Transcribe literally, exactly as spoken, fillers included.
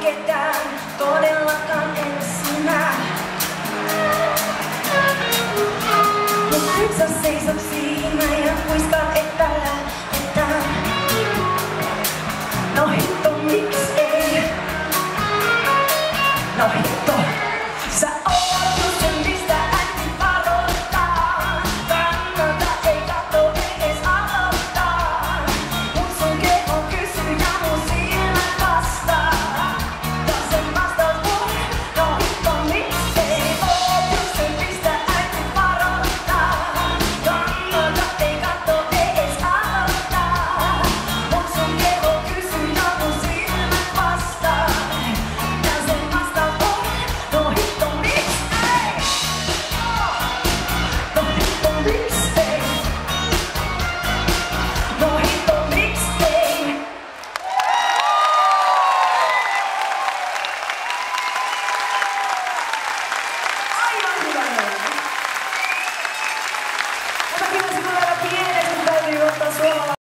ketään, todellakaan en sinä. Mut nyt sä seisot siinä ja muistat, että lähdetään. No hitto, miksi ei? No hitto, sä oot just sen, mistä äiti varoittaa. Kannata ei katso edes aloittaa. Mut sun keho kysyy ja mun silmät vastaa. Ja sen vastaus on, no hitto, miksi ei? Oot just sen, mistä äiti varoittaa. Kannata ei katso edes aloittaa. Mut sun keho kysyy ja mun silmät vastaa. Ja sen vastaus on, no hitto, miksi ei? No hitto, miksi ei? No hitto, miksi ei? Aivan hyvä neuvo. Mutta kyllä sinulla vielä pienet, kun täytyy ottaa suomalainen.